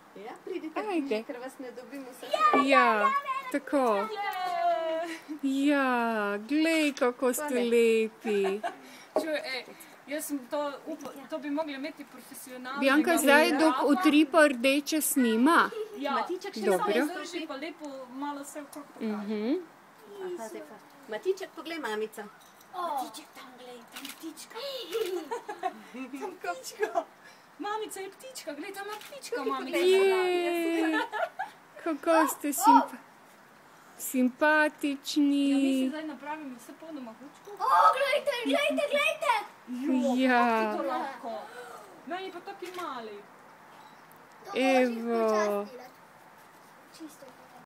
Ja, pridite bližje, ker vas ne dobimo vse. Ja, tako. Ja, glej, kako ste lepi. Jaz sem to bi mogli imeti profesionalno. Bianka, zdaj dok utripa rdeče snima. Ja, Matiček še dobro. samo zdrži pa lepo malo se okrog pokaže. Matiček, poglej mamico. Matiček tam, glej, tam ptička. Tam ptička. Mamica je ptička, glej, tam ima ptička, mamica. Jej, kako ste simpatični. Ja, mi si zdaj napravimo vse polno mehurčkov. Glejte, glejte, glejte! Ja. Kako ti to lahko? Meni pa taki mali. Evo. Čisto.